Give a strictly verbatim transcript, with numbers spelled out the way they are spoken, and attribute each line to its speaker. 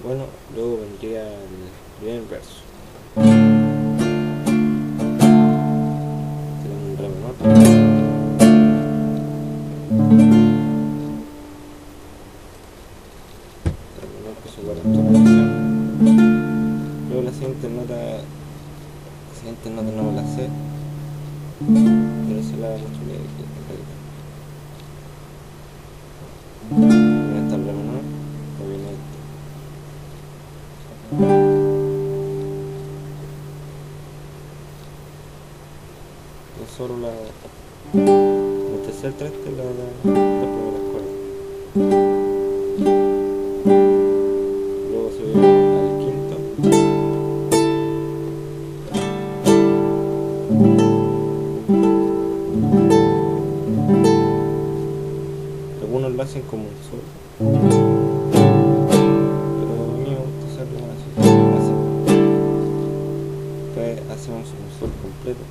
Speaker 1: Bueno, luego vendría el primer verso. Tenemos un re menor. Re menor que su cuarta posición. Luego la siguiente nota, la siguiente nota no me la sé, pero se la mucho que en realidad. Viene esta en re menor, o viene esta. Es solo la, el tercer traste, la, la, las primeras cuerdas. Luego subimos al quinto. Algunos lo hacen como un sol, pero a mí me gusta hacerlo así, así. Después hacemos un sol completo.